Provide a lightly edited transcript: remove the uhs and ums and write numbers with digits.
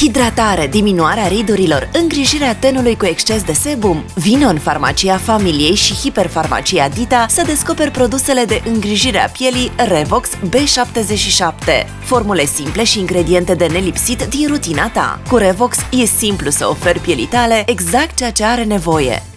hidratare, diminuarea ridurilor, îngrijirea tenului cu exces de sebum. Vino în farmacia familiei și hiperfarmacia Dita să descoperi produsele de îngrijire a pielii Revox B77. Formule simple și ingrediente de nelipsit din rutina ta. Cu Revox e simplu să oferi pielii tale exact ceea ce are nevoie.